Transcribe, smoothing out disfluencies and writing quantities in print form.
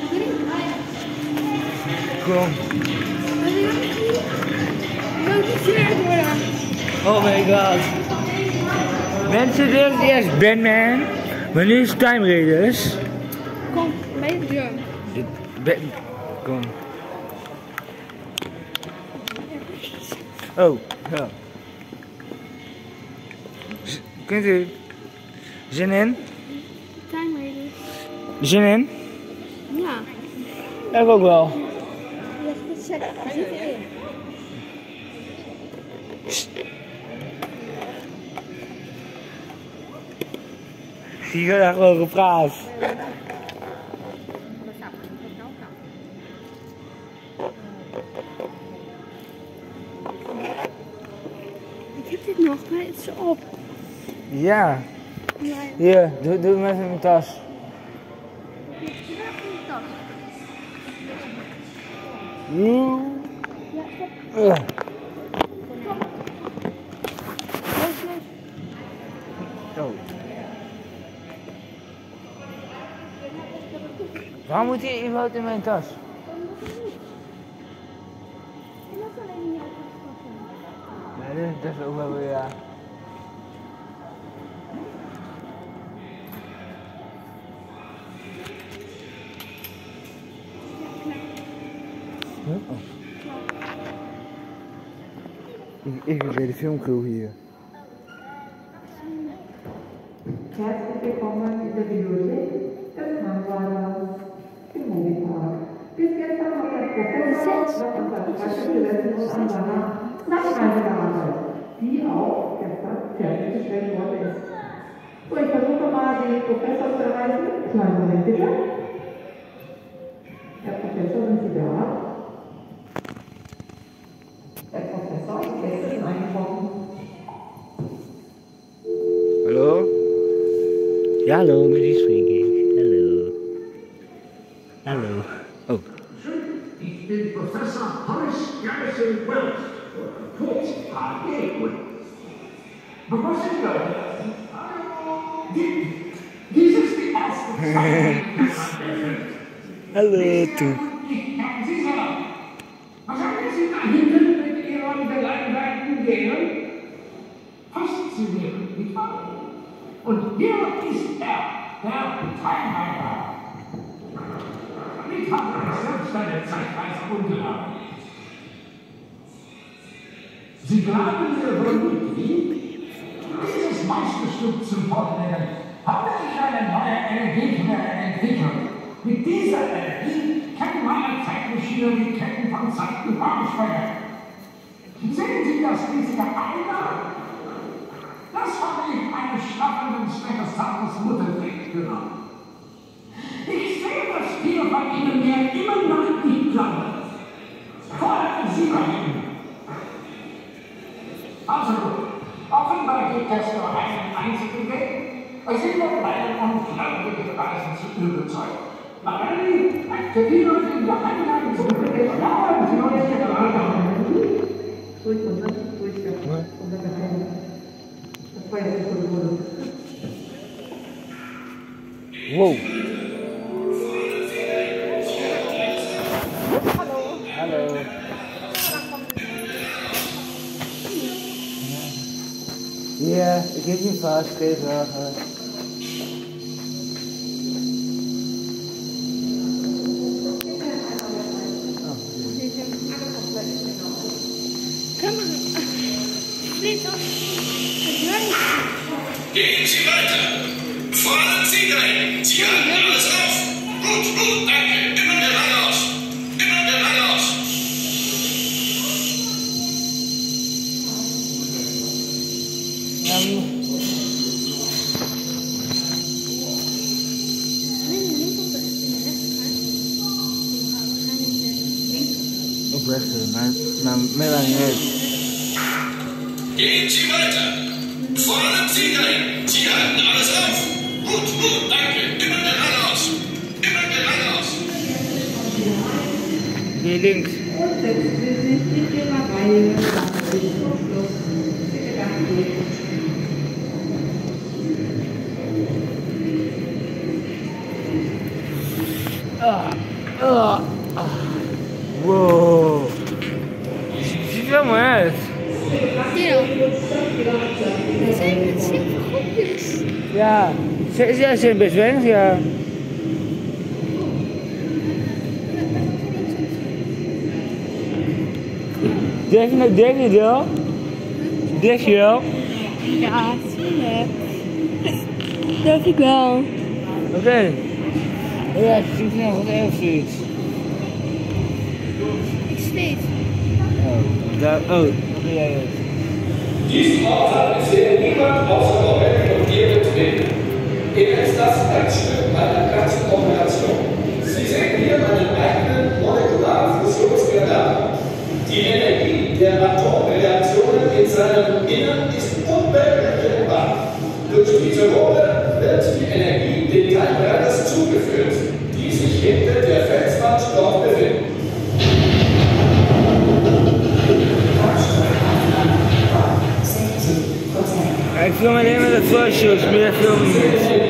Kom. Oh my god. Mensen willen eerst Batman, maar nu is Time Raiders. Kom, mee jump. Kom. Oh, ja. Kunt u zin in? Time Raiders. Zin in? Ja. Ik ook wel. Zit erin. Hier wordt echt wel gepraat. Ik heb dit nog, maar het is op. Ja. Hier, doe hem even in mijn tas. Oh. Waarom moet hier iemand in mijn tas? Nee, dat is ook wel weer ja. Oh. Ik ben bij de filmcrew hier. Herzlich willkommen in der Bibliothek des Hamburger im Moviepark. Bis gestern hat der Professor unser Praxisgesetzes Anwender Nachweise gearbeitet, die auch gestern fertiggestellt worden ist. So, ich versuche mal, den Professor zu erreichen. Kleinen Moment bitte. Herr Professor, sind Sie da? Herr Professor ist gestern eingetroffen. Hallo? Ja, hallo, met wie spreek ik? Hallo. Hallo. Oh. Ich bin Professor Horace Garrison Wells, kurz HG. Bevor Sie Leute, dies ist die erste Zeit. Hallo, du. Sie sagen, wahrscheinlich Sie da hinten mit Ihren gelangweilten Genen faszinierend, nicht wahr? Und hier ist er, der Teilhaber. Ich habe mich selbst eine Zeitweise umgelagert. Sie glauben, wir würden dieses Meisterstück zum Vorlegen, habe ich eine neue Energie entwickelt. Mit dieser Energie kann meine Zeitmaschine die Ketten von Zeiten sprengen. Sehen Sie das riesige Eimer? Das habe ich eines schlaffenden Stegosaurus Mutterweg genommen. Ich sehe das Tier von Ihnen mir immer noch nicht glauben. Fordern Sie bei Ihnen. Also gut, offenbar gibt es nur einen einzigen Weg. Sie werden meinen unglaublichen Reisen zu überzeugen. Marani, aktivieren Sie die Einladung zum Begriff. Ja, Sie wollen es gerade. Wow. Hallo. Hallo. Ja, ik heb je vast, geen zorgen. Gehen Sie weiter. Fordern Sie dahin. Sie halten alles auf. Gut, gut, danke. Immer geradeaus. Immer geradeaus. Op rechter, maar mij wel niet uit. Gehen Sie weiter. Fordern Sie dahin. Sie halten alles auf. Gut, gut, danke. Immer geradeaus. Immer geradeaus. Geh links. Und setzen Sie sich in Ihrer Reihe bis zum Schluss. Bitte danke. Ah. Wow. Ziet er mooi uit. Ja. We zijn met 7 groepjes. Ja, ze zijn best weinig, ja. Denk je wel? Denk je wel? Ja, tuurlijk. Denk ik wel. Oké. Ja, het ziet nog wat erg zoiets. Ik zweet. Oh, daar, oh, wat jij het? Diesen Ort hat bisher niemand außer Robert und ihr betreten. Er ist das Herzstück einer ganzen Operation. Sie sehen hier meinen eigenen molekularen Fusionsreaktor. Die Energie der Atomreaktionen in seinem Innern ist unberechenbar. Durch diese Rohre wird die Energie den Teilbrenners zugeführt, die sich hinter der Felswand dort befinden. Ik film alleen maar de foto's, meer film niet.